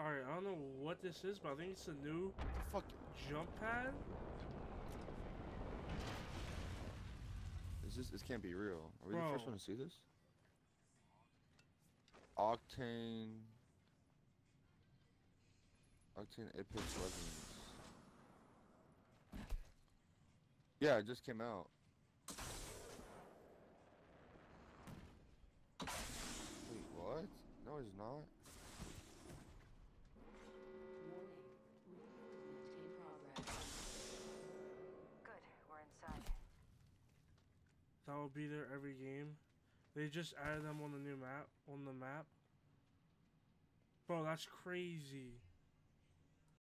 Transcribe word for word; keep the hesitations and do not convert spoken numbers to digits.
Alright, I don't know what this is, but I think it's a new What the fuck? jump pad. Is this? This can't be real. Are we Bro. the first one to see this? Octane. Octane Apex Legends. Yeah, it just came out. Wait, what? No, it's not. Warning. Maintain progress. Good, we're inside. That will be there every game. They just added them on the new map. On the map. Bro, that's crazy.